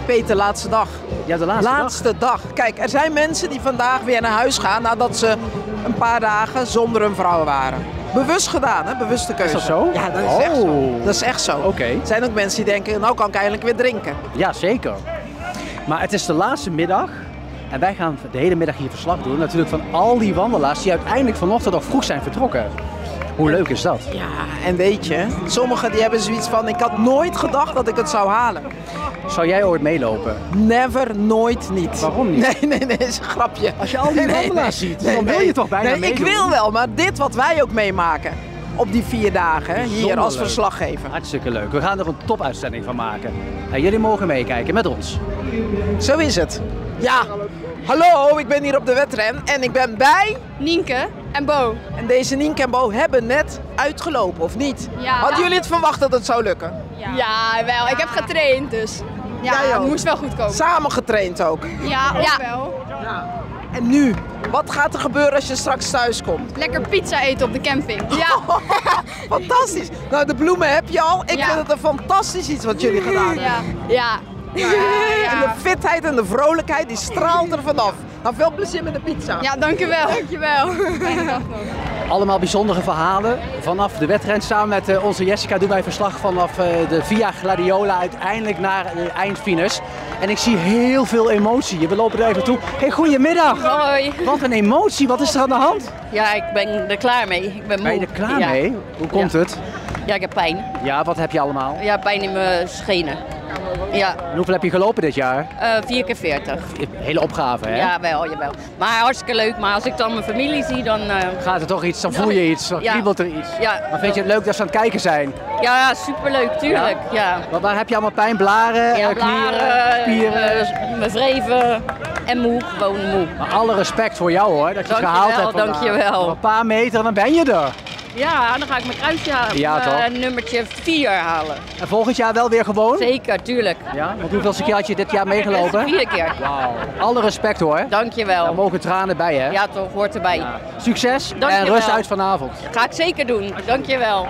Peter, laatste dag. Ja, de laatste dag. Kijk, er zijn mensen die vandaag weer naar huis gaan nadat ze een paar dagen zonder hun vrouw waren. Bewust gedaan, hè? Bewuste keuze. Is dat zo? Ja, dat is echt zo. Dat is echt zo. Oké. Er zijn ook mensen die denken, nou kan ik eindelijk weer drinken. Ja, zeker. Maar het is de laatste middag. En wij gaan de hele middag hier verslag doen. Natuurlijk van al die wandelaars die uiteindelijk vanochtend nog vroeg zijn vertrokken. Hoe leuk is dat? Ja, en weet je, sommigen die hebben zoiets van, ik had nooit gedacht dat ik het zou halen. Zou jij ooit meelopen? Never, nooit, niet. Waarom niet? Nee, is een grapje. Als je al die wandelaars ziet, dan wil je toch bijna meedoen? Ik wil wel, maar dit wat wij ook meemaken op die 4 dagen, hier Bijzonder als leuk. verslaggever. Hartstikke leuk. We gaan er een topuitzending van maken. En jullie mogen meekijken met ons. Zo is het. Ja, hallo, ik ben hier op de wedren en ik ben bij... Nienke en Bo. En deze Nienke en Bo hebben net uitgelopen, of niet? Ja. Hadden jullie het verwacht dat het zou lukken? Ja, wel. Ik heb getraind, dus ja, Jij ook? het moest wel goed komen. Samen getraind ook. Ja, ook wel. En nu, wat gaat er gebeuren als je straks thuis komt? Lekker pizza eten op de camping. Ja. Fantastisch. Nou, de bloemen heb je al. Ik Ja. vind het een fantastisch iets wat jullie gedaan hebben. Ja. En de fitheid en de vrolijkheid, die straalt er vanaf. Nou, veel plezier met de pizza. Ja, dankjewel. Dankjewel. Fijne dag nog. Allemaal bijzondere verhalen. Vanaf de wedren samen met onze Jessica doen wij verslag vanaf de Via Gladiola uiteindelijk naar de eindfinish. En ik zie heel veel emotie. We lopen er even toe. Hey, goedemiddag. Hoi. Wat een emotie. Wat is er aan de hand? Ja, ik ben er klaar mee. Ik ben moe. Ben je er klaar Ja. mee? Hoe komt het? Ja, ik heb pijn. Ja, wat heb je allemaal? Ja, pijn in mijn schenen. Ja, En hoeveel heb je gelopen dit jaar? 4 keer 40. Hele opgave, hè? Ja, wel, jawel. Maar hartstikke leuk. Maar als ik dan mijn familie zie, dan... Gaat er toch iets, dan voel je iets, dan Ja. kriebelt er iets. Ja. Maar vind je het leuk dat ze aan het kijken zijn? Ja, superleuk, tuurlijk. Ja. Waar heb je allemaal pijn? Blaren, Ja, klieren, spieren? mijn wreven en moe, gewoon moe. Maar alle respect voor jou hoor, dat je het gehaald hebt vandaag. Dankjewel. Nog een paar meter en dan ben je er. Ja, dan ga ik mijn kruisje Ja, toch? nummertje 4 halen. En volgend jaar wel weer gewoon? Zeker, tuurlijk. Ja, want hoeveelste keer had je dit jaar meegelopen? 4 keer. Wauw. Alle respect hoor. Dankjewel. Daar mogen tranen bij hè? Ja toch, hoort erbij. Succes Dankjewel. en rust uit vanavond. Ga ik zeker doen. Dankjewel.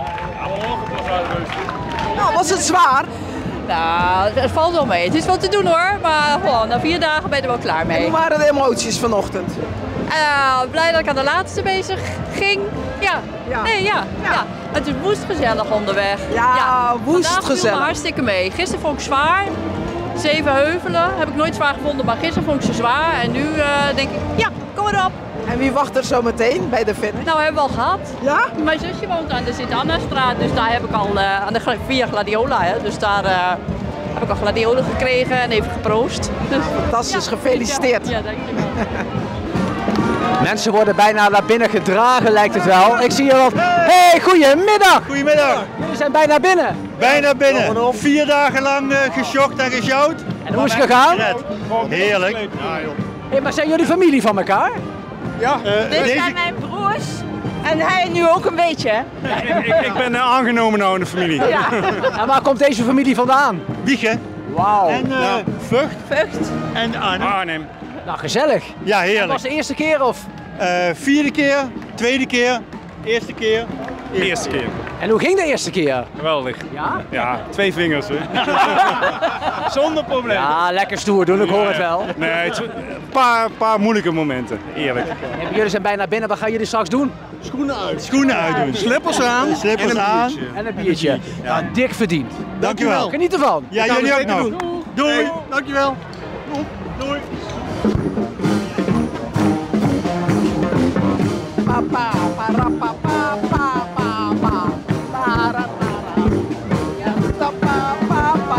Nou, was het zwaar? Nou, het valt wel mee. Het is wel te doen hoor, maar gewoon na 4 dagen ben je er wel klaar mee. Hoe waren de emoties vanochtend? Blij dat ik aan de laatste bezig ging. Ja. Nee, ja. Het is woest gezellig onderweg. Ja, woest Vandaag viel gezellig. me hartstikke mee. Gisteren vond ik zwaar. 7 heuvelen heb ik nooit zwaar gevonden, maar gisteren vond ik ze zwaar. En nu denk ik, ja, kom erop. En wie wacht er zo meteen bij de finish? Nou, hebben we al gehad. Ja? Mijn zusje woont aan de Sint-Anna-straat, dus daar heb ik al aan de Via Gladiola. Hè, dus daar heb ik al gladiolen gekregen en even geproost. Dus, Fantastisch, gefeliciteerd. Ja, dankjewel. Mensen worden bijna naar binnen gedragen lijkt het wel. Ik zie hier wat. Hey, goedemiddag! Goedemiddag. Jullie zijn bijna binnen. Bijna binnen. 4 dagen lang gesjokt en gesjouwd. En hoe is het gegaan? Heerlijk. Hey, maar zijn jullie familie van elkaar? Ja, Dit zijn mijn broers en hij nu ook een beetje. ik ben aangenomen nou in de familie. Ja. En waar komt deze familie vandaan? Wiegen. Wauw. En Vught. Vught. En Arnhem. Nou, gezellig. Ja, En heerlijk. was de eerste keer of? 4e keer, 2e keer, eerste keer. Eerste keer. En hoe ging de eerste keer? Geweldig. Ja? Ja, 2 vingers. Hè. Zonder probleem. Ja, lekker stoer doen, ik hoor het wel. Nee, het is een paar moeilijke momenten, eerlijk. En jullie zijn bijna binnen, wat gaan jullie straks doen? Schoenen uitdoen. Slippers aan. Slippers aan. En een biertje. Ja, dik verdiend. Dankjewel. Geniet ervan. Ja, jullie ook nog. Doei. Dankjewel. Doei. Papa, para, papa, papa, papa, para, para. Ja, papa, papa.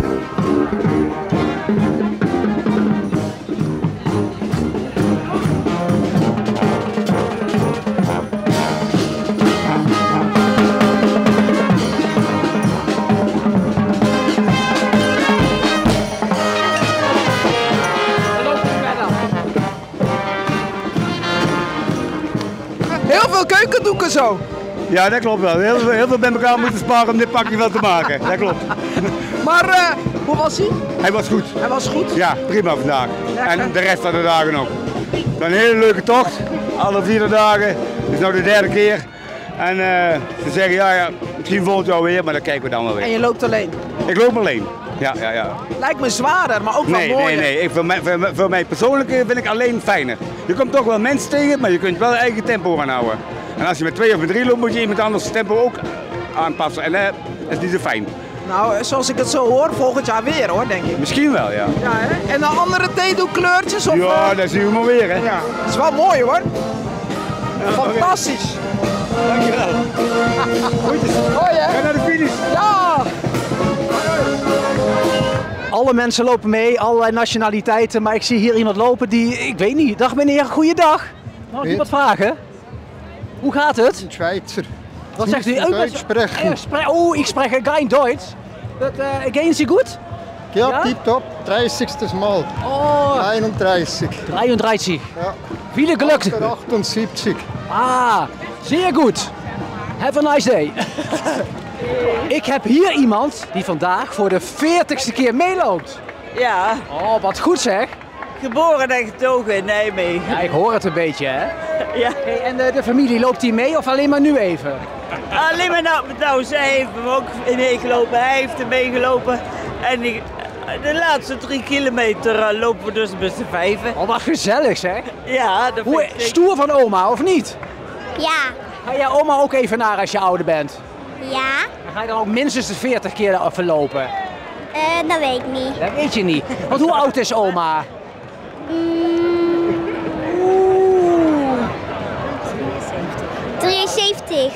Heel veel keukendoeken zo. Ja, dat klopt wel. Heel veel bij elkaar moeten sparen om dit pakje wel te maken. Dat klopt. Maar hoe was hij? Hij was goed. Hij was goed. Ja, prima vandaag. Lekker. En de rest van de dagen ook. Het was een hele leuke tocht. Alle 4 dagen. Het is nu de 3e keer. En ze zeggen ja, misschien volgend jaar weer, maar dat kijken we dan wel En weer. je loopt alleen. Ik loop alleen. Ja. Lijkt me zwaarder, maar ook wel mooier. Nee. Voor mij persoonlijk vind ik alleen fijner. Je komt toch wel mensen tegen, maar je kunt wel je eigen tempo gaan houden. En als je met 2 of met 3 loopt, moet je iemand anders tempo ook aanpassen. En dat is niet zo fijn. Nou, zoals ik het zo hoor, volgend jaar weer hoor, denk ik. Misschien wel, ja. Ja, hè? En de andere theedoekleurtjes? Of, Ja, dat zien we maar weer, hè. Ja, dat is wel mooi hoor. Fantastisch. Dankjewel. Goedjes. Mooi hè? Ga naar de finish. Ja! Alle mensen lopen mee, allerlei nationaliteiten, maar ik zie hier iemand lopen die, ik weet niet. Dag meneer, goeiedag. Mag ik u wat vragen? Hoe gaat het? Schweizer. Wat zegt u? Deutsch sprechen. Oh, ik spreek geen Duits. Gehen Sie gut? Ja, Ja? tipptopp. 30. Mal. Oh, 31. 33. Ja. Viele Glück. 78. Ah, zeer goed. Have a nice day. Ik heb hier iemand die vandaag voor de 40ste keer meeloopt. Ja, Oh, wat goed zeg. geboren en getogen in Nijmegen. Ja, ik hoor het een beetje hè. Ja. Hey, en de familie, loopt die mee of alleen maar nu even? Alleen maar nou, zij heeft hem ook meegelopen, hij heeft er meegelopen. En de laatste 3 kilometer lopen we dus met z'n 5. Oh, wat gezellig zeg. Ja, dat Hoe, vind ik stoer van oma of niet? Ja, Ga jij oma ook even naar als je ouder bent? ja, Dan ga je dan ook minstens de 40 keer verlopen? dat weet ik niet. Dat weet je niet. Want hoe oud is oma? 73.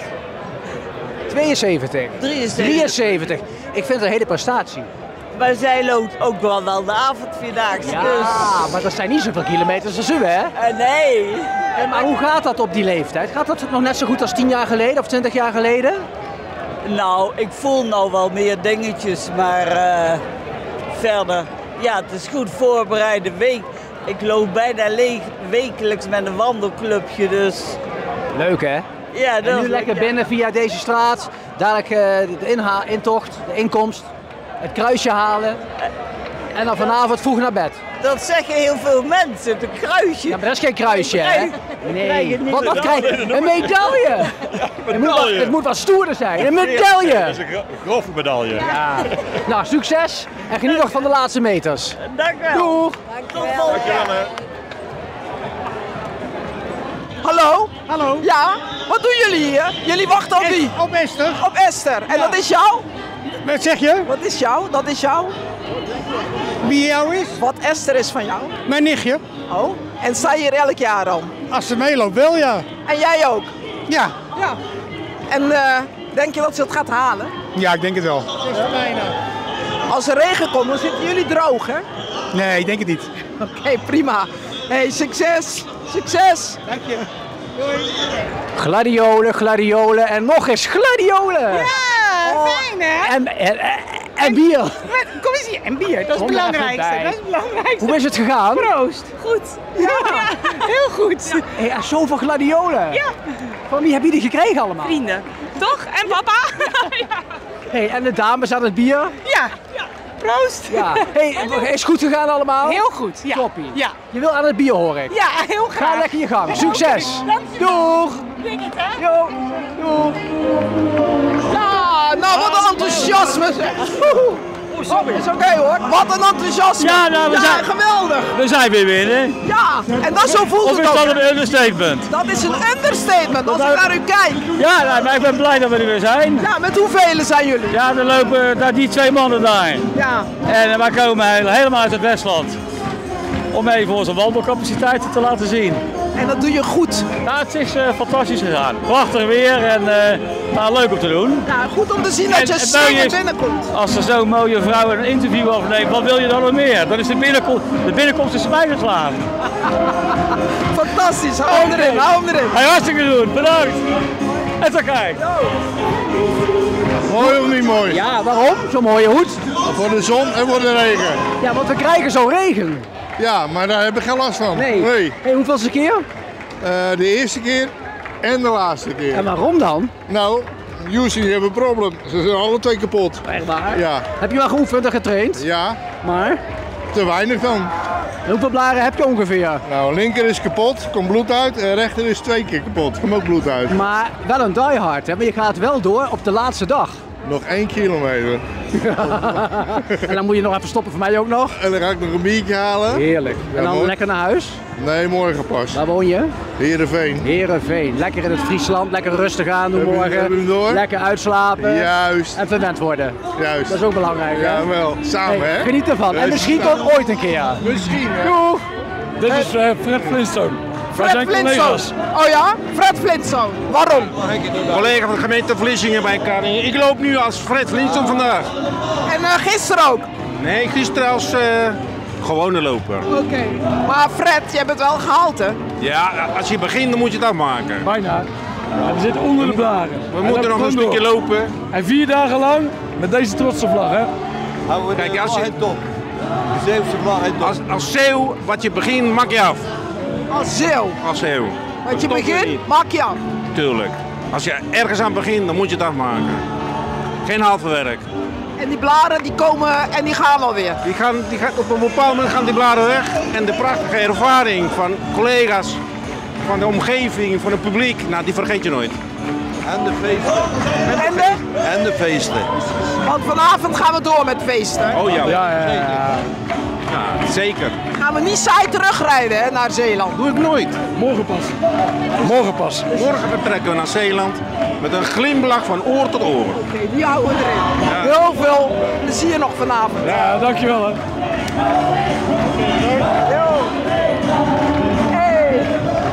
72. 73. Ik vind het een hele prestatie. Maar zij loopt ook wel de avondvierdaagse. Ja, Dus. maar dat zijn niet zoveel kilometers als u, hè? Nee. Maar hoe gaat dat op die leeftijd? Gaat dat nog net zo goed als 10 jaar geleden of 20 jaar geleden? Nou, ik voel nou wel meer dingetjes, maar verder. Ja, het is goed voorbereide week. Ik loop bijna wekelijks met een wandelclubje, dus. Leuk, hè? Ja, En dat nu is lekker leuk, ja. binnen via deze straat. Dadelijk de intocht, de inkomst, het kruisje halen. En dan vanavond vroeg naar bed. Dat zeggen heel veel mensen, de kruisje. Ja, maar dat is geen kruisje, hè? krijg je niet. Wat krijg je? Een medaille! Het moet wat stoerder zijn. Een medaille! Dat is een grove medaille. Ja. Nou, succes en geniet nog van de laatste meters. Dank u wel. Doeg! Tot volgende keer. Hallo? Hallo. Ja? Wat doen jullie hier? Jullie wachten op wie? Op Esther. Op Esther. En dat is jou? Wat zeg je? Wat is jou? Dat is jou? Wie jou is? Wat Esther is van jou? Mijn nichtje. Oh. En sta je hier elk jaar dan? Als ze meeloopt wel, ja. En jij ook? Ja. Ja. En denk je dat ze het gaat halen? Ja, ik denk het wel. Als er regen komt, dan zitten jullie droog, hè? Nee, ik denk het niet. Oké, prima. Hey, succes! Succes! Dank je. Gladiolen, gladiolen en nog eens gladiolen! Ja, fijn hè? En bier! Kom eens hier, en bier, dat is het Kom er even belangrijkste. bij. Dat is het belangrijkste. Hoe is het gegaan? Proost. Goed. Ja, heel goed. Hey, en zoveel gladiolen! Ja. Van wie heb je die gekregen allemaal? Vrienden. Toch? En papa? Hey, en de dames aan het bier? Ja. Proost. Ja. Hey, is het goed gegaan allemaal? Heel goed. Ja. Toppie. Ja. Je wil aan het bier horen ik. Ja, heel graag. Ga lekker je gang. Succes! Dankjewel. Doeg! Ding het hè? Jo, doeg! Ja, nou wat een enthousiasme zeg! Sorry. Is oké hoor. Wat een enthousiasme! Ja, nou, we zijn- geweldig! We zijn weer binnen. Ja, en dat zo voelt Of het is dat ook. een understatement? Dat is een understatement als ik naar u kijk. Ja, nou, maar ik ben blij dat we er weer zijn. Ja, met hoeveel zijn jullie? Ja, er lopen daar die 2 mannen daar. Ja. En wij komen helemaal uit het Westland. Om even onze wandelcapaciteiten te laten zien. En dat doe je goed. Nou, het is fantastisch gegaan. Prachtig weer en nou, leuk om te doen. Ja, goed om te zien dat En je het mooie sneller is, binnenkomt. Als er zo'n mooie vrouw een interview afneemt, wat wil je dan nog meer? Dan is de binnenkomst is bijgeslagen. Fantastisch, hou hem erin, hou hem erin. Hey, hartstikke goed, bedankt. En zo kijk. Mooi of niet mooi? Ja, waarom? Zo'n mooie hoed. Voor de zon en voor de regen. Ja, want we krijgen zo regen. Ja, maar daar heb ik geen last van. Nee. Hey, hoeveelste keer? De eerste keer en de laatste keer. En waarom dan? Nou, Jussi heeft een probleem. Ze zijn alle 2 kapot. Echt waar? Ja. Heb je wel geoefend en getraind? Ja, Maar? te weinig dan. Hoeveel blaren heb je ongeveer? Nou, linker is kapot, komt bloed uit. En rechter is 2 keer kapot, komt ook bloed uit. Maar wel een diehard, hè? Maar je gaat wel door op de laatste dag. Nog 1 kilometer. En dan moet je nog even stoppen, voor mij ook nog. En dan ga ik nog een biertje halen. Heerlijk. En dan lekker naar huis? Nee, morgen pas. Waar woon je? Heerenveen. Heerenveen. Lekker in het Friesland, lekker rustig aan doen morgen. Hebben we hem door? Lekker uitslapen. Juist. En verwend worden. Juist. Dat is ook belangrijk. Hè? Ja, wel. Samen, hè? Geniet ervan. En misschien tot ooit een keer. Misschien, hè? Doeg! Dit is Fred Flintstone. Wij zijn collega's. Oh ja? Fred Flintstone. Waarom? Collega van de gemeente Vlissingen bij Karingen. Ik loop nu als Fred Flintstone vandaag. En gisteren ook? Nee, gisteren als gewone loper. Oké. Maar Fred, je hebt het wel gehaald, hè? Ja, als je begint dan moet je het afmaken. Bijna. Ja, we zitten onder de blaren. We moeten nog een stukje lopen. En 4 dagen lang met deze trotse vlag, hè? Kijk, als je top. De Zeeuwse vlag als Zeeuw, wat je begint, maak je af. Als Zeeuw? Als Zeeuw. Wat je begint, maak je af. Tuurlijk. Als je ergens aan begint, dan moet je het afmaken. Geen halve. En die blaren die komen en die gaan alweer. Die gaan, op een bepaald moment gaan die blaren weg. En de prachtige ervaring van collega's, van de omgeving, van het publiek, nou, die vergeet je nooit. En de feesten. En de feesten. Want vanavond gaan we door met feesten. Oh ja. Ja. Ja, zeker. Gaan we niet saai terugrijden hè, naar Zeeland? Doe ik nooit. Morgen pas. Morgen pas. Morgen vertrekken we naar Zeeland met een glimlach van oor tot oor. Oké, die houden we erin. Ja. Heel veel plezier nog vanavond. Ja, dankjewel hè. Hey.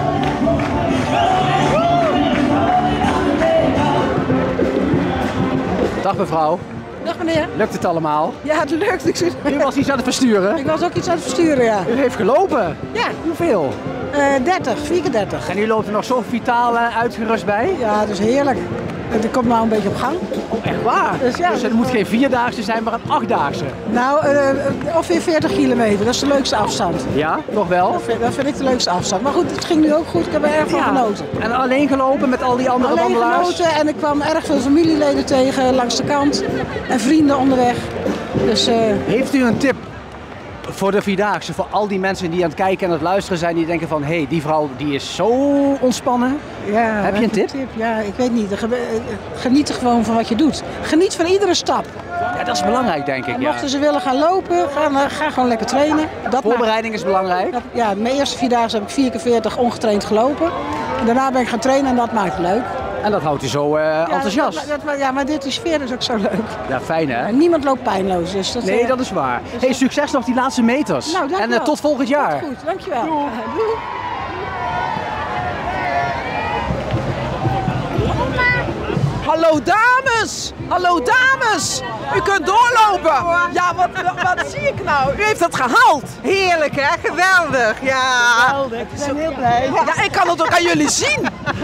Dag mevrouw. Dag meneer. Lukt het allemaal? Ja, het lukt. U was iets aan het versturen? Ik was ook iets aan het versturen, ja. U heeft gelopen? Ja. Hoeveel? 30, 4 keer 30. En u loopt er nog zo vitaal uitgerust bij? Ja, dat is heerlijk. Het komt nou een beetje op gang. Oh, echt waar? Dus het moet geen 4-daagse zijn, maar een 8-daagse? Nou, ongeveer 40 kilometer. Dat is de leukste afstand. Ja, toch wel? Dat vind ik de leukste afstand. Maar goed, het ging nu ook goed. Ik heb er erg van genoten. En alleen gelopen met al die andere wandelaars? Alleen genoten en ik kwam erg veel familieleden tegen langs de kant. En vrienden onderweg. Dus, heeft u een tip voor de Vierdaagse, voor al die mensen die aan het kijken en aan het luisteren zijn, die denken van, hé, die vrouw die is zo ontspannen. Ja, heb je een tip? Ja, ik weet niet. Geniet er gewoon van wat je doet. Geniet van iedere stap. Ja, dat is belangrijk, denk ik. En mochten ze willen gaan lopen, ga gewoon lekker trainen. Voorbereiding is belangrijk. Ja, mijn eerste 4 dagen heb ik 4 keer 40 ongetraind gelopen. En daarna ben ik gaan trainen en dat maakt het leuk. En dat houdt u zo enthousiast. Ja, maar die sfeer is ook zo leuk. Ja, fijn hè? En niemand loopt pijnloos. Dus dat, nee, dat is waar. Hey, succes nog die laatste meters. Nou, en tot volgend jaar. Goed, dankjewel. Doei. Hallo dames! Hallo dames! U kunt doorlopen! Ja, wat zie ik nou? U heeft het gehaald! Heerlijk hè, geweldig! Ja! Geweldig, ik ben heel blij. Ja, ik kan het ook aan jullie zien!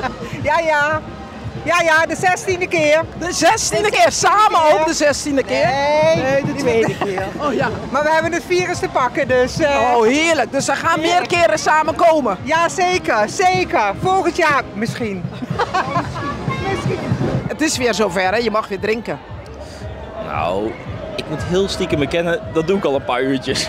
Ja, de 16e keer. De 16e keer, samen ook de 16e keer? Nee, de tweede keer. Oh ja. Maar we hebben het virus te pakken, dus... Oh, heerlijk. Dus er gaan meer keren samen komen? Ja, zeker. Volgend jaar misschien. Het is weer zover, hè? Je mag weer drinken. Nou, ik moet heel stiekem bekennen, dat doe ik al een paar uurtjes.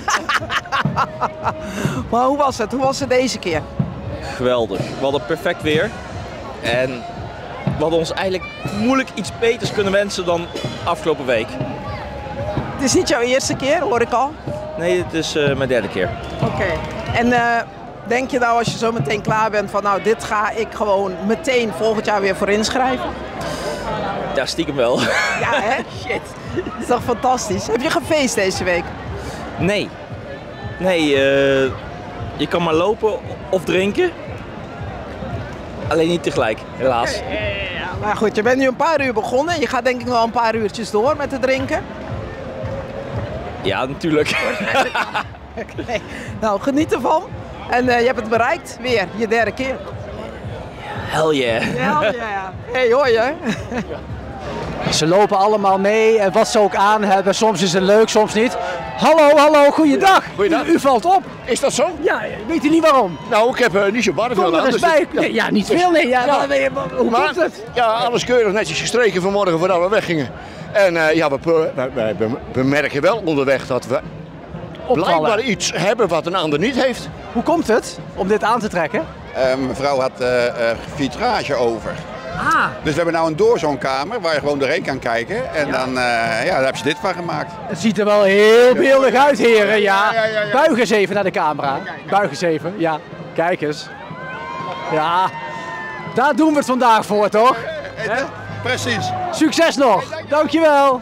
Maar hoe was het? Hoe was het deze keer? Geweldig. We hadden perfect weer. En we hadden ons eigenlijk moeilijk iets beters kunnen wensen dan afgelopen week. Het is niet jouw eerste keer, hoor ik al? Nee, het is mijn derde keer. Oké. En denk je nou als je zo meteen klaar bent van nou, dit ga ik gewoon meteen volgend jaar weer voor inschrijven? Ja, stiekem wel. Ja, hè? Shit. Dat is toch fantastisch. Heb je gefeest deze week? Nee, je kan maar lopen of drinken. Alleen niet tegelijk, helaas. Ja, maar goed, je bent nu een paar uur begonnen. Je gaat denk ik wel een paar uurtjes door met het drinken. Ja, natuurlijk. Okay. Nou, geniet ervan. En je hebt het bereikt, weer, je derde keer. Hell yeah. Hell yeah. Hey, hoor je? Ze lopen allemaal mee en wat ze ook aan hebben. Soms is het leuk, soms niet. Hallo, goeiedag. Goeiedag. U valt op. Is dat zo? Ja, weet u niet waarom? Nou, ik heb niet zo warm veel aan. Dus bij. Ja, niet veel, nee. Ja, ja. Hoe komt het? Ja, alles keurig netjes gestreken vanmorgen voordat we weggingen. En we merken wel onderweg dat we blijkbaar iets hebben wat een ander niet heeft. Hoe komt het om dit aan te trekken? Mevrouw had vitrage over. Ah. Dus we hebben nou een doorzonkamer waar je gewoon doorheen kan kijken. En dan daar heb je dit van gemaakt. Het ziet er wel heel beeldig uit, heren. Ja. Buig eens even naar de camera. Buig eens even, ja. Kijk eens. Ja, daar doen we het vandaag voor, toch? Precies. Succes nog. Dankjewel.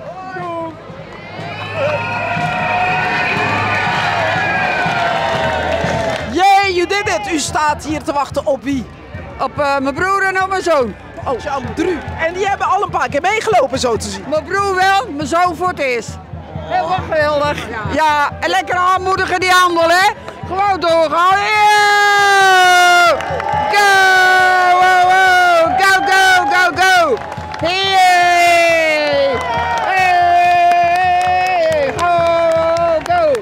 Yay, you did it! U staat hier te wachten op wie? Op mijn broer en op mijn zoon. Oh, Dru. En die hebben al een paar keer meegelopen, zo te zien. Mijn broer wel, mijn zoon voor het eerst. Helemaal geweldig. Ja, en lekker aanmoedigen die handel, hè? Gewoon doorgaan. Yeah! Go! Go, go, go, go! Hey! Hey! Go!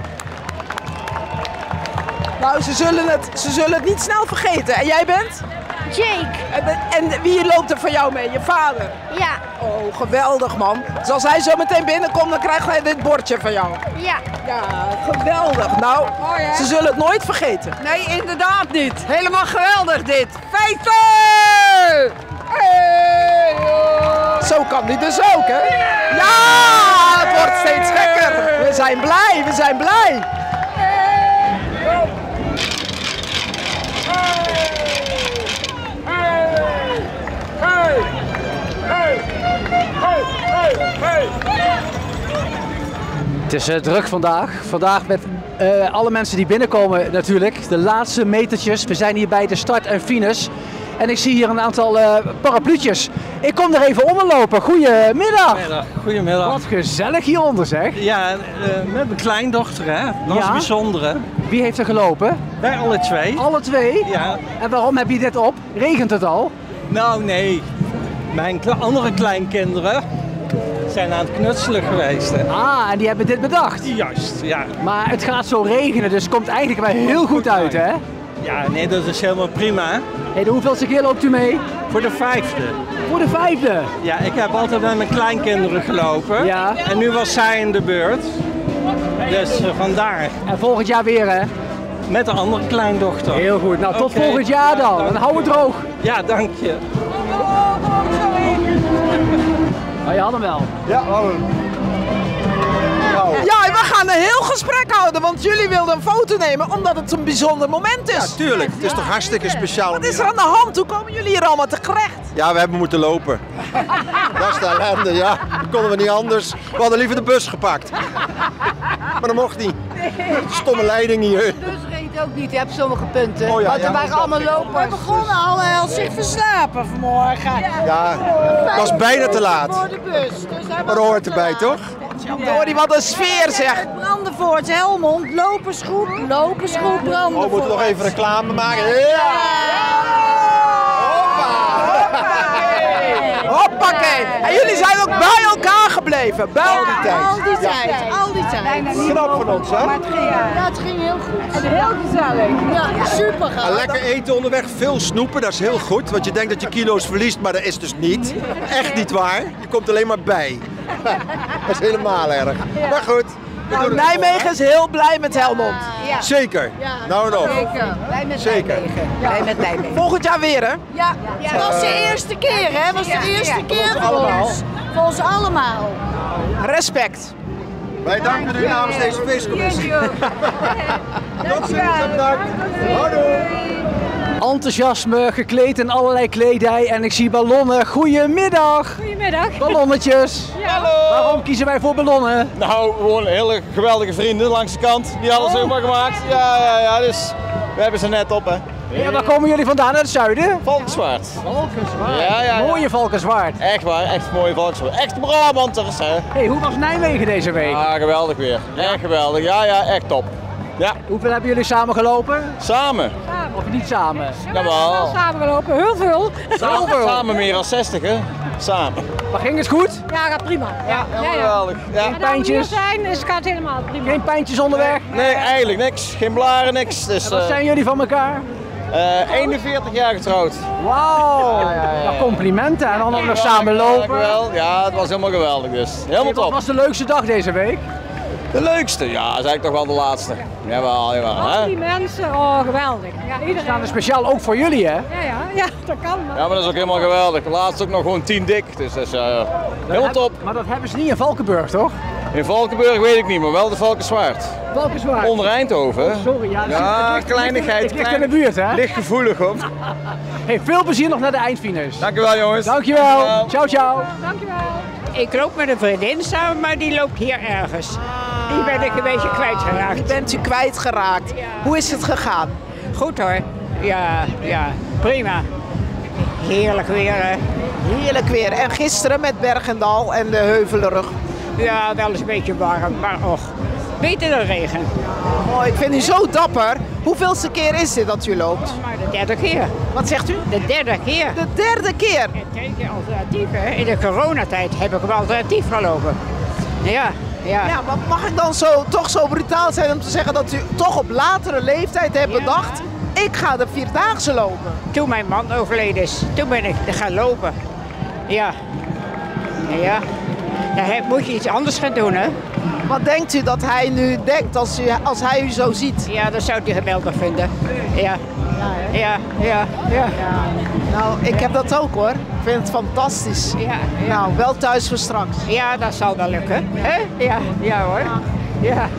Nou, ze zullen het niet snel vergeten. En jij bent? Jake. En wie loopt er voor jou mee? Je vader? Ja. Oh, geweldig man. Dus als hij zo meteen binnenkomt, dan krijgt hij dit bordje van jou. Ja. Ja, geweldig. Nou, ze zullen het nooit vergeten. Nee, inderdaad niet. Helemaal geweldig dit. Feiten! Hey! Zo kan die dus ook, hè? Ja, het wordt steeds gekker. We zijn blij, we zijn blij. Het is druk vandaag. Vandaag met alle mensen die binnenkomen natuurlijk. De laatste metertjes. We zijn hier bij de start en finish. En ik zie hier een aantal parapluutjes. Ik kom er even onderlopen. Goedemiddag. Goedemiddag. Wat gezellig hieronder zeg. Ja, met mijn kleindochter hè. Dat is het bijzondere. Wie heeft er gelopen? Wij alle twee. Alle twee? Ja. En waarom heb je dit op? Regent het al? Nou nee. Mijn andere kleinkinderen zijn aan het knutselen geweest. Hè. Ah, en die hebben dit bedacht? Juist, ja. Maar het gaat zo regenen, dus het komt eigenlijk wel heel goed uit, hè? Ja, nee, dat is helemaal prima. Hey, de hoeveelste keer loopt u mee? Voor de 5e. Voor de 5e? Ja, ik heb altijd met mijn kleinkinderen gelopen. Ja. En nu was zij in de beurt. Dus vandaar. En volgend jaar weer, hè? Met de andere kleindochter. Heel goed. Nou, tot volgend jaar dan. En hou het droog. Ja, dank je. Oh, je had hem wel. Ja, hallo. Ja, en we gaan een heel gesprek houden, want jullie wilden een foto nemen omdat het een bijzonder moment is. Ja, tuurlijk. Het is toch hartstikke speciaal. Wat is er aan de hand? Hoe komen jullie hier allemaal terecht? Ja, we hebben moeten lopen. Dat is de ellende, ja. Dat konden we niet anders. We hadden liever de bus gepakt. Maar dat mocht niet. Stomme leiding hier. Dus reed ook niet, je hebt sommige punten. Oh ja, want er waren allemaal lopers. We begonnen al zich verslapen vanmorgen. Ja, het was bijna te laat. Voor de bus. Dus Maar dat hoort erbij, toch? Hoor wat een sfeer zeg. Brandenvoort, Helmond, lopersgroep, Brandenvoort. Oh, we moeten nog even reclame maken. Ja! Hoppakee! En jullie zijn ook bij elkaar gebleven. Bij al die tijd. Al die tijd. Knap van ons, hè? Maar het ging heel goed. En heel gezellig. Ja, super gaaf. Lekker eten onderweg, veel snoepen, dat is heel goed. Want je denkt dat je kilo's verliest, maar dat is dus niet. Echt niet waar. Je komt alleen maar bij. Dat is helemaal erg. Maar goed. Nou, Nijmegen is heel blij met Helmond. Ja. Zeker. Ja. Nou en of. Zeker. Blij met Nijmegen. Ja. Blij met Nijmegen. Volgend jaar weer, hè? Ja, het was de eerste keer, hè? Het was de eerste keer voor ons. Voor ons allemaal. Respect. Wij danken u namens deze feestcommissie. Tot ziens en bedankt. Enthousiasme, gekleed in allerlei kledij en ik zie ballonnen. Goedemiddag! Goedemiddag. Ballonnetjes. Ja. Hallo. Waarom kiezen wij voor ballonnen? Nou, gewoon hele geweldige vrienden langs de kant. Die hadden ze helemaal gemaakt. Ja, dus we hebben ze net op, hè. Ja, waar komen jullie vandaan? Uit het zuiden? Valkenswaard. Valkenswaard? Ja. Mooie Valkenswaard. Echt waar, echt mooie Valkenswaard. Echt Brabanters, hè. Hey, hoe was Nijmegen deze week? Ah, geweldig weer. Echt geweldig. Ja, echt top. Ja. Hoeveel hebben jullie samen gelopen? Samen. Of niet samen? Jawel. Samen gelopen, heel veel. Samen meer dan 60, hè. Samen. Maar ging het goed? Ja, gaat prima. Ja. Geweldig. Ja. En dan hier zijn, is het gaat helemaal prima. Geen pijntjes onderweg? Nee, eigenlijk niks. Geen blaren, niks. Dus, wat zijn jullie van elkaar? 41 jaar getrouwd. Wauw, ja. Complimenten en dan ook nog samen lopen. Ja, het was helemaal geweldig dus. Helemaal top. Wat was de leukste dag deze week? De leukste? Ja, dat is eigenlijk toch wel de laatste. Jawel, jawel. Al die mensen, oh geweldig. Ja, We iedereen. staan er speciaal ook voor jullie, hè? Ja, dat kan maar. Ja, maar dat is ook helemaal geweldig. Laatst ook nog gewoon 10 dik, dus dat is heel top. Maar dat hebben ze niet in Valkenburg, toch? In Valkenburg weet ik niet, maar wel de Valkenswaard. Valkenswaard. Onder Eindhoven. Oh, sorry, ja. Ja, kleinigheid. Het ligt in de buurt, hè? Licht gevoelig, hoor. Hey, veel plezier nog naar de eindfinish. Dankjewel, jongens. Dankjewel. Ciao, ciao. Dankjewel. Ik loop met een vriendin samen, maar die loopt hier ergens. Die ben ik een beetje kwijtgeraakt. Die bent u kwijtgeraakt. Hoe is het gegaan? Goed hoor. Ja, prima. Heerlijk weer. Heerlijk weer. En gisteren met Bergendal en de Heuvelenrug. Ja, wel eens een beetje warm, maar och, beter dan regen. Oh, ik vind u zo dapper. Hoeveelste keer is dit dat u loopt? Maar de derde keer. Wat zegt u? De derde keer. De derde keer? En kijk, alternatief, hè. In de coronatijd heb ik wel alternatief gelopen. Ja. Ja, maar mag ik dan toch zo brutaal zijn om te zeggen dat u toch op latere leeftijd hebt bedacht, ik ga de Vierdaagse lopen? Toen mijn man overleden is, toen ben ik gaan lopen. Ja. Dan moet je iets anders gaan doen, hè. Wat denkt u dat hij nu denkt als hij u zo ziet? Ja, dat zou hij geweldig vinden. Ja. Nou, ik heb dat ook hoor. Ik vind het fantastisch. Ja. Nou, wel thuis voor straks. Ja, dat zal wel lukken. Hè? Ja hoor. Ja.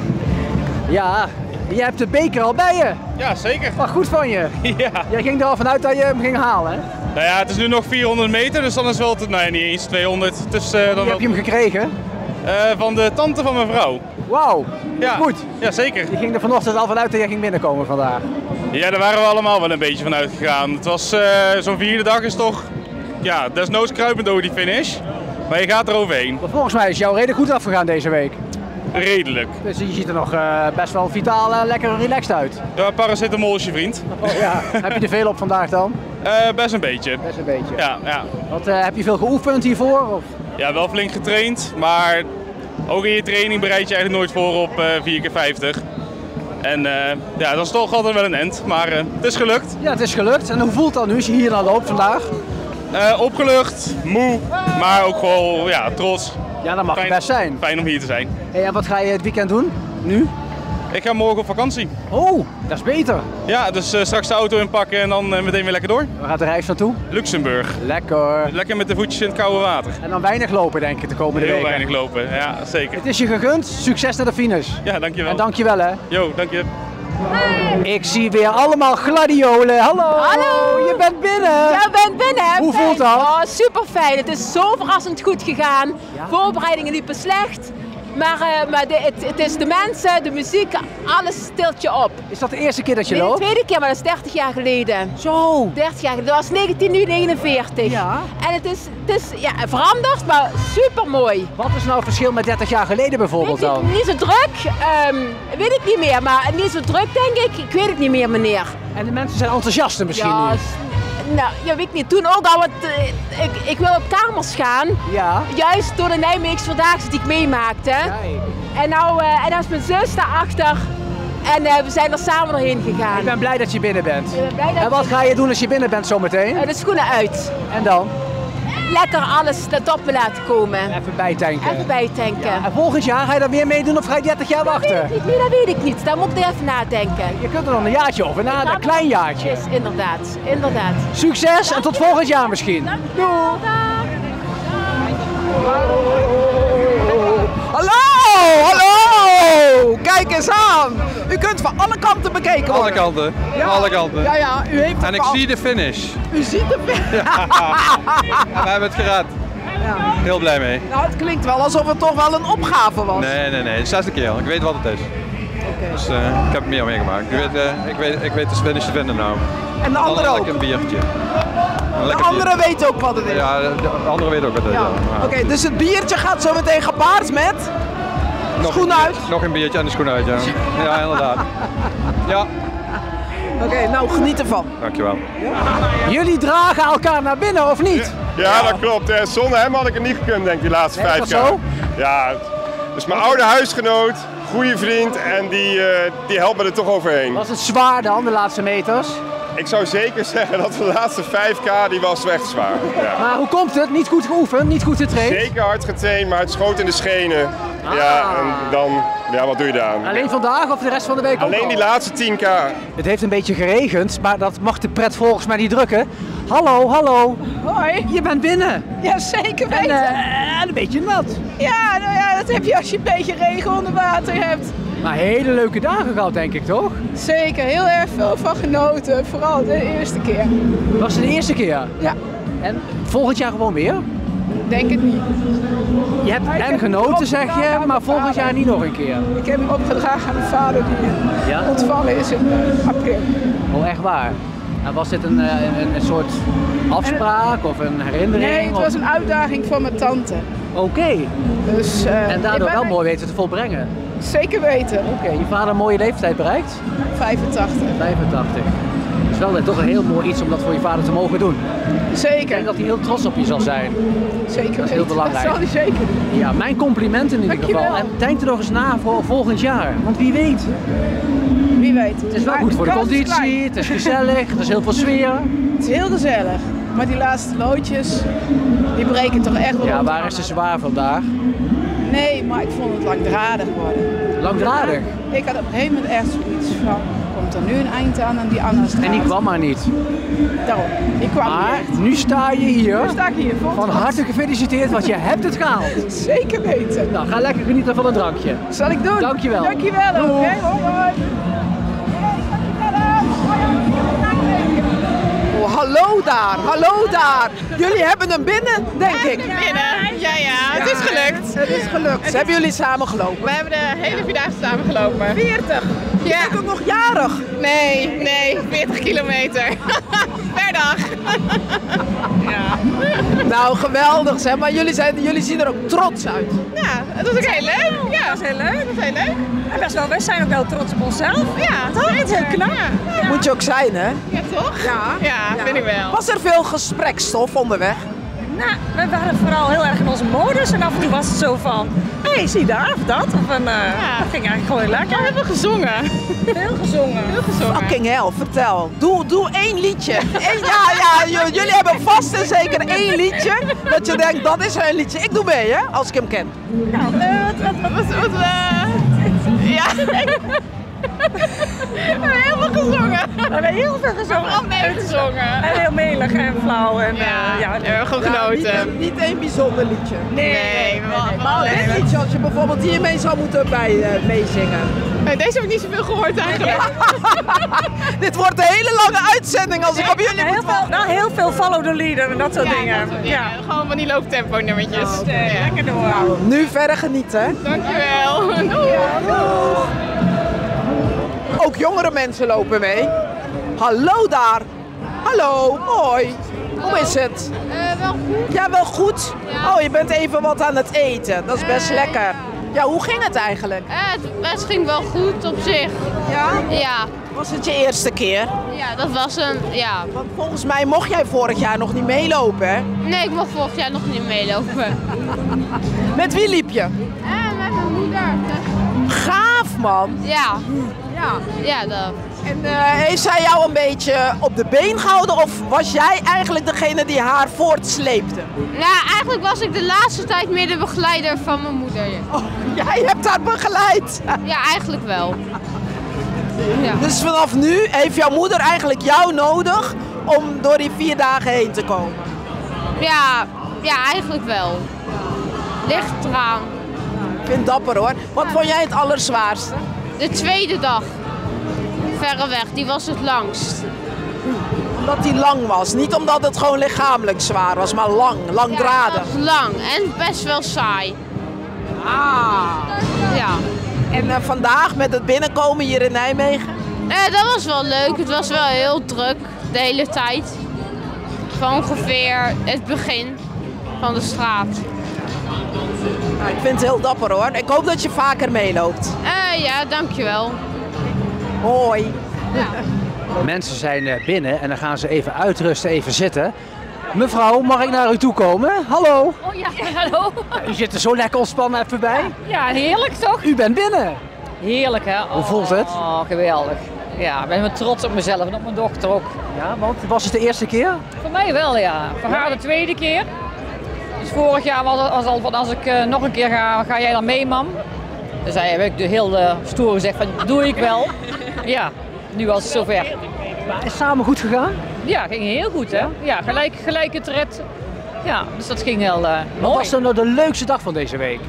Ja, je hebt de beker al bij je. Ja, zeker. Maar goed van je. Ja. Jij ging er al vanuit dat je hem ging halen, hè? Nou ja, het is nu nog 400 meter, dus dan is wel nee, niet eens 200. Dus, dan heb je hem gekregen? Van de tante van mijn vrouw. Wauw, ja. Goed. Ja, zeker. Je ging er vanochtend al vanuit dat jij ging binnenkomen vandaag. Ja, daar waren we allemaal wel een beetje van uitgegaan. Het was zo'n vierde dag is toch, ja, desnoods kruipend over die finish. Maar je gaat er overheen. Maar volgens mij is jouw reden goed afgegaan deze week. Redelijk. Dus je ziet er nog best wel vitaal en lekker relaxed uit. Ja, paracetamol is je vriend. Oh, ja. Heb je er veel op vandaag dan? Best een beetje. Best een beetje. Ja. Want, heb je veel geoefend hiervoor? Of? Ja, wel flink getraind, maar ook in je training bereid je eigenlijk nooit voor op 4x50. En ja, dat is toch altijd wel een end, maar het is gelukt. Ja, het is gelukt. En hoe voelt dat nu als je hier dan loopt vandaag? Opgelucht, moe, maar ook gewoon trots. Ja, dat mag best zijn. Fijn om hier te zijn. Hey, en wat ga je het weekend doen? Nu? Ik ga morgen op vakantie. Oh, dat is beter. Ja, dus straks de auto inpakken en dan meteen weer lekker door. Waar gaat de reis naartoe? Luxemburg. Lekker. Lekker met de voetjes in het koude water. En dan weinig lopen denk ik de komende weken. Heel weinig lopen, ja zeker. Het is je gegund. Succes naar de finish. Ja, dankjewel. En dankjewel hè. Jo, dank je. Ik zie weer allemaal gladiolen. Hallo. Hallo. Je bent binnen. Ja, ik ben binnen. Hoe voelt dat? Oh, super fijn. Het is zo verrassend goed gegaan. Ja. Voorbereidingen liepen slecht. Maar het is de mensen, de muziek, alles stilt je op. Is dat de eerste keer dat je loopt? De tweede keer, maar dat is 30 jaar geleden. Zo. 30 jaar geleden. Dat was 1949. Ja. En het is veranderd, maar super mooi. Wat is nou het verschil met 30 jaar geleden bijvoorbeeld dan? Niet zo druk, weet ik niet meer. Maar niet zo druk denk ik. Ik weet het niet meer, meneer. En de mensen zijn enthousiaster misschien nu? Nou, ja, weet ik niet. Toen ook al, want ik wil op kamers gaan. Ja. Juist door de Nijmeegse Vierdaagse die ik meemaakte. En nou is mijn zus daarachter. En we zijn er samen doorheen gegaan. Ik ben blij dat je binnen bent. En wat ga je doen als je binnen bent zometeen? De schoenen uit. En dan? Lekker alles top me laten komen. Even bijtanken. Even bijtanken. Ja. En volgend jaar ga je daar weer meedoen of ga je 30 jaar wachten? Dat weet ik niet. Daar moet ik even nadenken. Je kunt er nog een jaartje over nadenken, een klein jaartje. Inderdaad. Succes en tot volgend jaar misschien. Doei. Hallo! Kijk eens aan! U kunt van alle kanten bekeken worden. Alle kanten. Ja. Alle kanten. Ja, u heeft en ik zie de finish. U ziet de finish. Ja, we hebben het gered. Ja. Heel blij mee. Nou, het klinkt wel alsof het toch wel een opgave was. Nee, de 6e keer. Ik weet wat het is. Okay. Dus ik heb het meer meegemaakt. Ik weet de finish te vinden nou. En de anderen ook? Lekker een biertje. De anderen weten ook wat het is? Ja, de anderen weten ook wat het is. Ja. Oké, dus het biertje gaat zo meteen gepaard met? Schoen uit? Nog een biertje en de schoen uit, ja. Ja, inderdaad. Ja. Oké, nou geniet ervan. Dankjewel. Jullie dragen elkaar naar binnen, of niet? Ja, dat klopt. Zonder hem had ik het niet gekund, denk ik, die laatste 5 jaar. Zo? Ja, dus mijn oude huisgenoot, goede vriend en die helpt me er toch overheen. Was het zwaar dan, de laatste meters? Ik zou zeker zeggen dat de laatste 5K, die was echt zwaar. Ja. Maar hoe komt het? Niet goed geoefend, niet goed getraind? Zeker hard getraind, maar het schoot in de schenen. Ja, en dan, ja, wat doe je dan? Alleen vandaag of de rest van de week ook Alleen al? die laatste 10K. Het heeft een beetje geregend, maar dat mag de pret volgens mij niet drukken. Hallo, hallo. Hoi. Je bent binnen. Ja, zeker weten. En een beetje nat. Ja, nou ja, dat heb je als je een beetje regen onder water hebt. Maar hele leuke dagen gehad, denk ik, toch? Zeker, heel erg veel van genoten. Vooral de eerste keer. Was het de eerste keer? Ja. En volgend jaar gewoon weer? Denk het niet. Je hebt en genoten, zeg je, maar volgend jaar niet nog een keer? Ik heb hem opgedragen aan mijn vader die ontvallen is in april. Oh, echt waar? En was dit een soort afspraak of een herinnering? Nee, het was een uitdaging van mijn tante. Oké. Dus, en daardoor wel mooi weten te volbrengen? Zeker weten. Oké, je vader een mooie leeftijd bereikt? 85. 85. Het is wel toch een heel mooi iets om dat voor je vader te mogen doen. Zeker. Ik denk dat hij heel trots op je zal zijn. Zeker. Dat is heel belangrijk. Dat zal hij zeker doen. Ja, mijn complimenten in ieder geval. En denk er nog eens na voor volgend jaar. Want wie weet. Wie weet. Het is wel goed voor de conditie, het is gezellig, er is heel veel sfeer. Het is heel gezellig. Maar die laatste loodjes, die breken toch echt wel. Ja, waar is de zwaar vandaag? Nee, maar ik vond het langdradig worden. Langdradig? Ik had op een gegeven moment echt zoiets van, komt er nu een eind aan die Annastraat? En die kwam maar niet. Daarom, die kwam maar niet echt. Nu sta je hier. Nu sta ik hier. Van harte gefeliciteerd, want je hebt het gehaald. Zeker weten. Nou, ga lekker genieten van een drankje. Zal ik doen. Dankjewel. Dankjewel. Oké, hoi. Oh, hallo daar, hallo daar. Jullie hebben hem binnen, denk ik. Binnen, ja, het is gelukt. Het is gelukt. Hebben jullie samen gelopen? We hebben de hele vierdaagse samen gelopen. 40? Je bent ook nog jarig? Nee, 40 kilometer. Per dag. Ja. Nou, geweldig zeg, maar jullie zien er ook trots uit. Ja, dat was ook heel leuk. Ja, dat is heel leuk. En wij zijn ook wel trots op onszelf. Ja, toch? Het is heel knap. Ja. Moet je ook zijn, hè? Ja, toch? Ja, vind ik wel. Was er veel gesprekstof onderweg? Nou, we waren vooral heel erg in onze modus en af en toe was het zo van, hé, zie daar of dat. Of dat ging eigenlijk gewoon heel lekker. We hebben gezongen. Veel gezongen. Fucking hell, vertel. Doe één liedje. Jullie hebben vast en zeker één liedje. Dat je denkt, dat is een liedje. Ik doe mee, hè, als ik hem ken. Nou, ja. We hebben heel veel gezongen. We hebben heel veel gezongen. Vooral meegezongen. En heel melig en flauw. En, we hebben gewoon genoten. Niet één bijzonder liedje. Nee, maar één liedje als je bijvoorbeeld hiermee zou moeten meezingen. Deze heb ik niet zoveel gehoord eigenlijk. Dit wordt een hele lange uitzending als ik op jullie moet wachten. Heel veel follow the leader en dat soort dingen. Gewoon van die looptempo nummertjes. Lekker door. Nou, nu verder genieten, hè? Dankjewel. Doeg. Ook jongere mensen lopen mee. Hallo daar. Hallo, mooi. Hoe is het? Wel goed. Ja, wel goed. Ja. Oh, je bent even wat aan het eten. Dat is best lekker. Ja, hoe ging het eigenlijk? Het ging wel goed op zich. Ja? Ja. Was het je eerste keer? Ja, dat was ja. Want volgens mij mocht jij vorig jaar nog niet meelopen, hè? Nee, ik mocht vorig jaar nog niet meelopen. Met wie liep je? Met mijn moeder. Gaaf, man. Ja. Ja, dat. En heeft zij jou een beetje op de been gehouden of was jij eigenlijk degene die haar voortsleepte? Nou, eigenlijk was ik de laatste tijd meer de begeleider van mijn moeder. Oh, jij hebt haar begeleid? Ja, eigenlijk wel. Ja. Dus vanaf nu heeft jouw moeder eigenlijk jou nodig om door die 4 dagen heen te komen? Ja, eigenlijk wel. Ligt eraan. Ik vind het dapper hoor. Wat vond jij het allerzwaarste? De tweede dag. Verreweg, die was het langst. Omdat die lang was. Niet omdat het gewoon lichamelijk zwaar was, maar langdradig. Ja, het was lang en best wel saai. Ja. En vandaag met het binnenkomen hier in Nijmegen? Dat was wel leuk. Het was wel heel druk de hele tijd. Van ongeveer het begin van de straat. Nou, ik vind het heel dapper hoor. Ik hoop dat je vaker meeloopt. Ja, dankjewel. Hoi. Ja. Mensen zijn binnen en dan gaan ze even uitrusten, even zitten. Mevrouw, mag ik naar u toe komen? Hallo. Oh ja, hallo. U zit er zo lekker ontspannen even bij. Ja, heerlijk toch? U bent binnen. Heerlijk hè. Hoe voelt het? Oh, geweldig. Ja, ik ben wel trots op mezelf en op mijn dochter ook. Ja, want was het de eerste keer? Voor mij wel, ja. Voor haar de tweede keer. Dus vorig jaar was al van als ik nog een keer ga jij dan mee, mam? Dus heb ik heel stoer gezegd van, doe ik wel. Ja, nu was het zover. Maar is samen goed gegaan? Ja, ging heel goed, hè? Ja, gelijke tred. Ja, dus dat ging heel mooi. Wat was dan nou de leukste dag van deze week?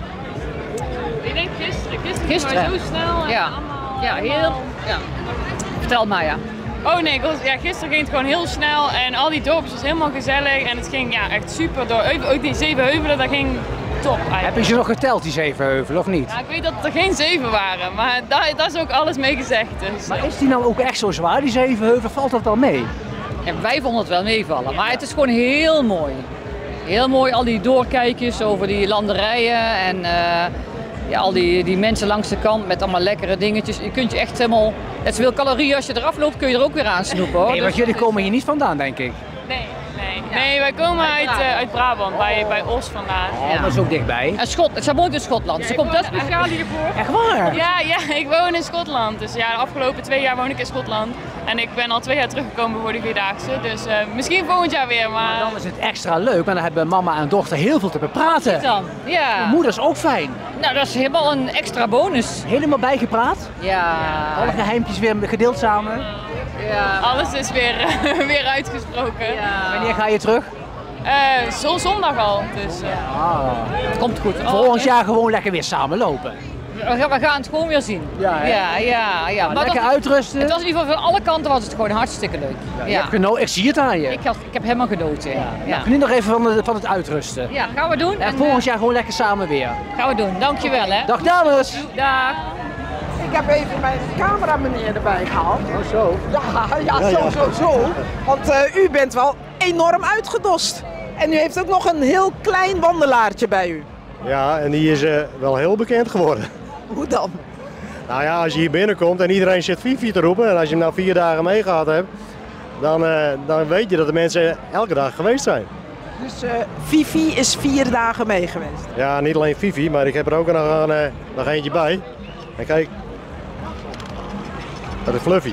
Ik denk gisteren. Zo snel. Ja, ja, heel. Ja. Vertel maar, ja. Oh nee, gisteren ging het gewoon heel snel en al die dorpjes was helemaal gezellig en het ging echt super door. Ook die 7 heuvelen, dat ging top eigenlijk. Heb je ze nog geteld, die 7 heuvelen, of niet? Ja, ik weet dat er geen 7 waren, maar daar is ook alles mee gezegd. Dus. Maar is die nou ook echt zo zwaar, die 7 heuvelen? Valt dat wel mee? Ja, wij vonden het wel meevallen, maar het is gewoon heel mooi. Heel mooi, al die doorkijkjes over die landerijen en al die mensen langs de kant met allemaal lekkere dingetjes. Je kunt je echt helemaal, net zoveel calorieën als je eraf loopt, kun je er ook weer aan snoepen hoor. Nee, want jullie komen hier niet vandaan, denk ik. Nee, wij komen uit Brabant, bij Os vandaan. Oh, dat is ook dichtbij. En ze woont in Schotland, ze komt daar speciaal hiervoor. Echt waar? Ja, ik woon in Schotland. Dus ja, de afgelopen 2 jaar woon ik in Schotland. En ik ben al 2 jaar teruggekomen voor die Vierdaagse. Dus misschien volgend jaar weer. Maar dan is het extra leuk, maar dan hebben mama en dochter heel veel te bepraten. Dan, ja. Moeder is ook fijn. Nou, dat is helemaal een extra bonus. Helemaal bijgepraat? Ja. Alle geheimpjes weer gedeeld samen? Ja. Alles is weer uitgesproken. Ja. Wanneer ga je terug? Zondag al. Dus, het komt goed. Volgend jaar gewoon lekker weer samen lopen. We gaan het gewoon weer zien. Ja. Maar lekker uitrusten. Het was in ieder geval van alle kanten was het gewoon hartstikke leuk. Ja. Ik zie het aan je. Ik heb helemaal genoten. Ja. Geniet nog even van het uitrusten. Ja, gaan we doen. En volgend jaar gewoon lekker samen weer. Gaan we doen. Dankjewel hè. Dag dames. Dag. Ik heb even mijn camerameneer erbij gehaald. Oh zo. Zo. Want u bent wel enorm uitgedost. En u heeft ook nog een heel klein wandelaartje bij u. Ja, en die is wel heel bekend geworden. Hoe dan? Nou ja, als je hier binnenkomt en iedereen zit Fifi te roepen, en als je hem nou 4 dagen meegehad hebt, dan weet je dat de mensen elke dag geweest zijn. Dus Fifi is 4 dagen mee geweest? Ja, niet alleen Fifi, maar ik heb er ook nog eentje bij. En kijk, dat is Fluffy.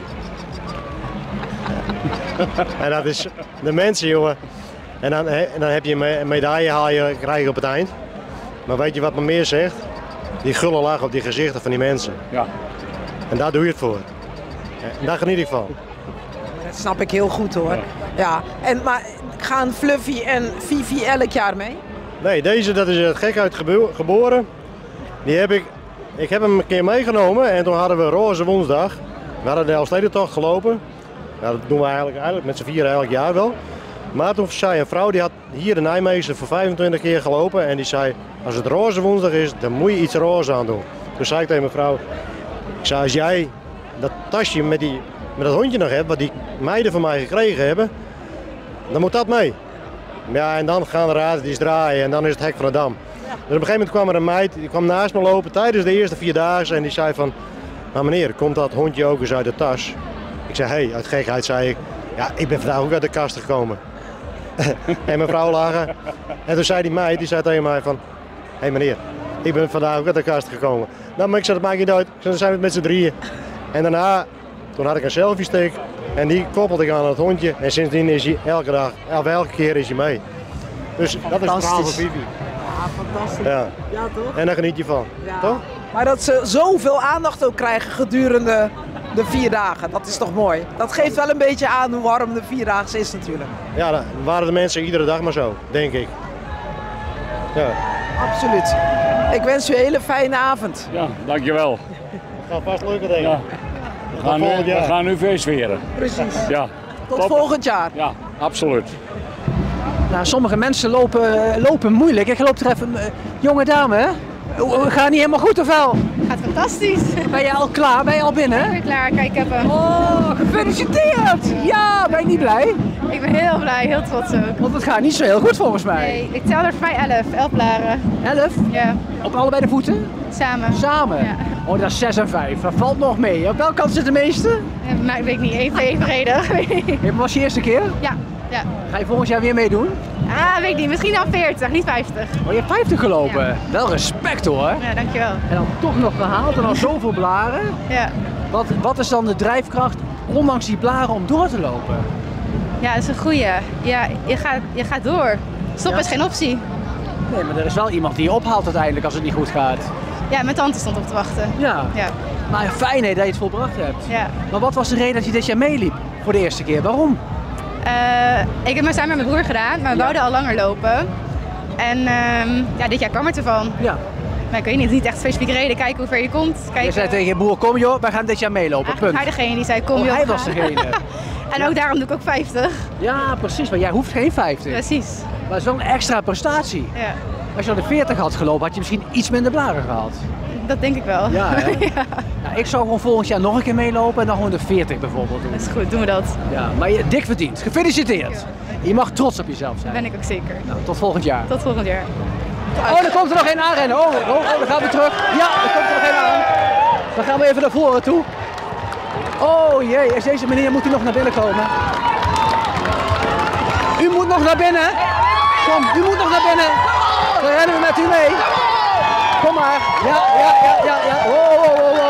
En dat is de mensen, jongen. En dan heb je een medaille krijg je op het eind. Maar weet je wat me meer zegt? Die gulle lach op die gezichten van die mensen. Ja. En daar doe je het voor. En daar geniet ik van. Dat snap ik heel goed hoor. Ja. Maar gaan Fluffy en Fifi elk jaar mee? Nee, deze dat is het gekhuis geboren. Ik heb hem een keer meegenomen en toen hadden we Roze Woensdag. We hadden de Elfstedentocht gelopen. Ja, dat doen we eigenlijk met z'n 4 elk jaar wel. Maar toen zei een vrouw, die had hier de Nijmeegse voor 25 keer gelopen. En die zei, als het Roze Woensdag is, dan moet je iets roze aan doen. Toen zei ik tegen mijn vrouw, als jij dat tasje met dat hondje nog hebt, wat die meiden van mij gekregen hebben, dan moet dat mee. Ja, en dan gaan de raadjes draaien en dan is het hek van de dam. Dus op een gegeven moment kwam er een meid, die kwam naast me lopen tijdens de eerste 4-daagse en die zei van, nou meneer, komt dat hondje ook eens uit de tas? Ik zei, hé, uit gekheid zei ik, ja, ik ben vandaag ook uit de kast gekomen. En mijn vrouw lagen. En toen zei die meid, die zei tegen mij van, hé meneer, ik ben vandaag ook uit de kast gekomen. Nou, maar ik zei, dat maakt niet uit. Ik zei, dan zijn we met z'n 3. En daarna, toen had ik een selfie stick en die koppelde ik aan het hondje. En sindsdien is hij elke keer is hij mee. Dus dat is het verhaal van Fifi. Ja, fantastisch. Ja. Ja, toch? En daar geniet je van, toch? Maar dat ze zoveel aandacht ook krijgen gedurende de 4 dagen, dat is toch mooi? Dat geeft wel een beetje aan hoe warm de 4-daagse is natuurlijk. Ja, dan waren de mensen iedere dag maar zo, denk ik. Ja. Absoluut. Ik wens u een hele fijne avond. Ja, dankjewel. Het gaat vast leuker, denk ik. Ja. We gaan nu feestvieren. Precies. Ja. Tot volgend jaar. Ja, absoluut. Nou, sommige mensen lopen moeilijk. Ik loop er even, jonge dame, hè? Gaat niet helemaal goed of wel? Gaat fantastisch. Ben je al klaar? Ben je al binnen? Ik ben klaar, kijk even. Oh, gefeliciteerd! Ja, ben je niet blij? Ik ben heel blij, heel trots ook. Want het gaat niet zo heel goed volgens mij. Nee, ik tel er voor mij 11 blaren. 11? Ja. Op allebei de voeten? Samen. Samen? Ja. Oh, dat is 6 en 5. Dat valt nog mee. Op welke kant zit de meeste? Maar weet ik niet, evenredig. Was je eerste keer? Ja. Ga je volgend jaar weer meedoen? Ah, weet ik niet. Misschien dan 40, niet 50. Oh, je hebt 50 gelopen? Ja. Wel respect hoor. Ja, dankjewel. En dan toch nog gehaald en al zoveel blaren. Ja. Wat is dan de drijfkracht ondanks die blaren om door te lopen? Ja, dat is een goeie. Ja, je gaat door. Stoppen is geen optie. Nee, maar er is wel iemand die je ophaalt uiteindelijk als het niet goed gaat. Ja, mijn tante stond op te wachten. Ja. Maar fijn dat je het volbracht hebt. Ja. Maar wat was de reden dat je dit jaar meeliep voor de eerste keer? Waarom? Ik heb het samen met mijn broer gedaan, maar we wouden al langer lopen. En dit jaar kwam het ervan. Ja. Maar ik weet niet echt specifieke reden. Kijken hoe ver je komt. Kijken... Je zei tegen je broer, kom joh, wij gaan dit jaar meelopen. Punt. Hij degene die zei, kom joh. Hij was degene. En ook daarom doe ik ook 50. Ja, precies, maar jij hoeft geen 50. Precies. Maar het is wel een extra prestatie. Ja. Als je al de 40 had gelopen, had je misschien iets minder blaren gehad. Dat denk ik wel. Ja, hè? Ja. Nou, ik zou gewoon volgend jaar nog een keer meelopen en dan gewoon de 40 bijvoorbeeld doen. Dat is goed, doen we dat. Ja, maar je dik verdiend. Gefeliciteerd. Ja. Je mag trots op jezelf zijn. Ben ik ook zeker. Nou, tot volgend jaar. Tot volgend jaar. Oh, er komt er nog één aanrennen. Oh, dan gaan we terug. Ja, er komt er nog één aan. Dan gaan we even naar voren toe. Oh jee, is deze meneer, moet u nog naar binnen komen? U moet nog naar binnen. Kom, u moet nog naar binnen. Dan rennen we met u mee. Kom maar. Ja. Oh.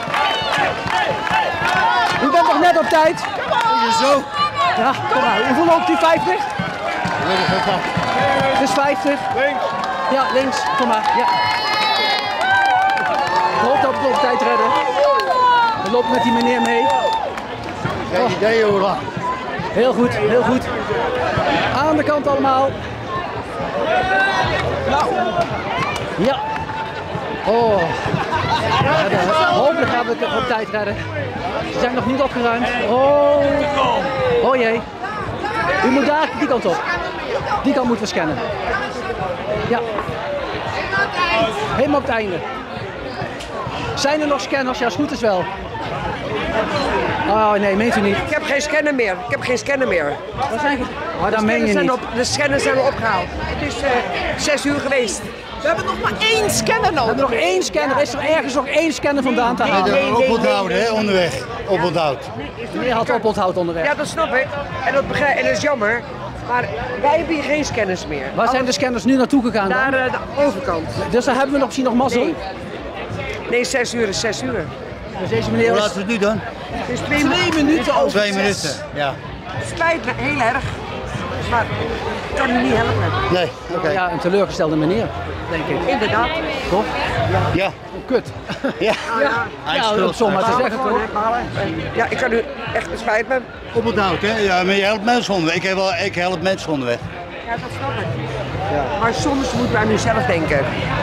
U bent nog net op tijd. Zo. Ja, kom maar. Hoeveel loopt u? 50? Het is 50. Links. Ja, links. Kom maar. Ja. Ik hoop dat we op tijd redden. We lopen met die meneer mee. Geen idee hoor. Heel goed, heel goed. Aan de kant allemaal. Ja. Oh. Hopelijk gaan we het op tijd redden. Ze zijn nog niet opgeruimd. Oh jee. U moet daar die kant op. Die kant moeten we scannen. Ja. Helemaal op het einde. Zijn er nog scanners? Ja, als het goed is wel. Oh nee, meent u niet? Ik heb geen scanner meer. Wat zeg je? Oh, dat meen je niet. De scanners zijn opgehaald. Het is 6 uur geweest. We hebben nog maar 1 scanner nodig. We hebben nog 1 scanner. Is er ergens nog 1 scanner vandaan te halen? Nee, oponthoud, hè, onderweg. Oponthoud. Meneer had oponthoud onderweg. Ja, dat snap ik. En dat is jammer. Maar wij hebben hier geen scanners meer. Waar zijn de scanners nu naartoe gegaan dan? Naar de overkant. Dus daar hebben we misschien nog mazzel? Nee, 6 uur is 6 uur. Dus deze meneer Hoe laat is het nu dan? Het is 2 minuten over 2 minuten, ja. Het spijt me heel erg. Maar ik kan u niet helpen. Nee, oké. Ja, een teleurgestelde meneer, denk ik. Inderdaad. Toch? Ja. Oh, kut. Ja. Ja, om zo maar te zeggen toch? Ja, ik kan u echt, het spijt me. Oponthoud, hè? Ja, maar je helpt mensen onderweg. Ik help mensen onderweg. Ja, dat snap ik. Ja. Maar soms moeten we aan uzelf denken.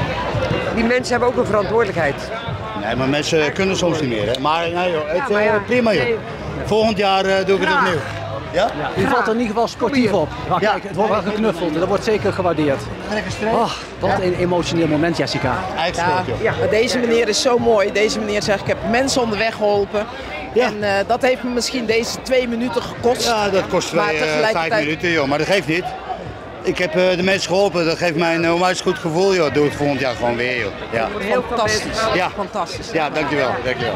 Die mensen hebben ook een verantwoordelijkheid. Nee, maar mensen kunnen soms niet meer, hè? Maar nee, joh, prima joh. Volgend jaar doe ik het opnieuw. Ja? U valt er in ieder geval sportief op. Maar kijk, het wordt wel geknuffeld en dat wordt zeker gewaardeerd. Oh, wat een emotioneel moment, Jessica. Ja, maar deze meneer is zo mooi. Deze meneer zegt, ik heb mensen onderweg geholpen. Ja. En dat heeft me misschien deze 2 minuten gekost. Ja, dat kost 5 minuten, joh. Maar dat geeft niet. Ik heb de mensen geholpen, dat geeft mij een onwijs goed gevoel, joh. Doe het volgend jaar gewoon weer, joh. Ja. Fantastisch. Ja. Fantastisch. Ja, dankjewel.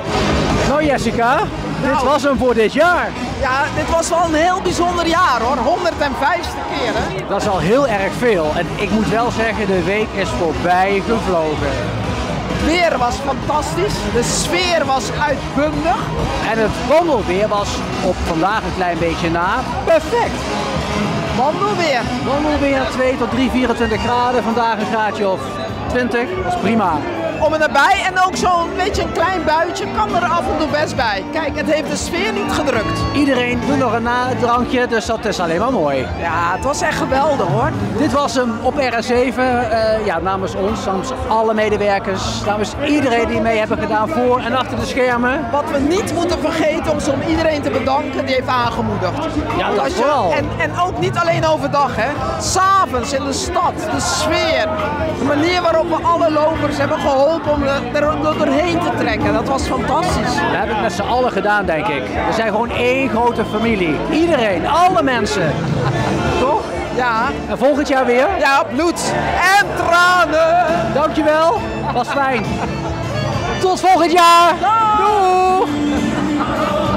Nou Jessica, dit was hem voor dit jaar. Ja, dit was wel een heel bijzonder jaar hoor. 150 keer hè. Dat is al heel erg veel. En ik moet wel zeggen, de week is voorbij gevlogen. Het weer was fantastisch, de sfeer was uitbundig. En het wandelweer was op vandaag een klein beetje na perfect. Wandelweer. Wandelweer 2 tot 3, 24 graden. Vandaag een graadje of 20. Dat is prima. Om en nabij en ook zo'n beetje een klein buitje kan er af en toe best bij. Kijk, het heeft de sfeer niet gedrukt. Iedereen doet nog een drankje, dus dat is alleen maar mooi. Ja, het was echt geweldig hoor. Dit was hem op RS7. Ja, namens ons, namens alle medewerkers, namens iedereen die mee hebben gedaan voor en achter de schermen. Wat we niet moeten vergeten om iedereen te bedanken die heeft aangemoedigd. Ja, dat vooral. En ook niet alleen overdag hè. 's Avonds in de stad, de sfeer, de manier waarop we alle lopers hebben geholpen om er doorheen te trekken. Dat was fantastisch. We hebben het met z'n allen gedaan, denk ik. We zijn gewoon één grote familie. Iedereen, alle mensen. Toch? Ja. En volgend jaar weer? Ja, bloed en tranen. Dankjewel. Was fijn. Tot volgend jaar. Doeg!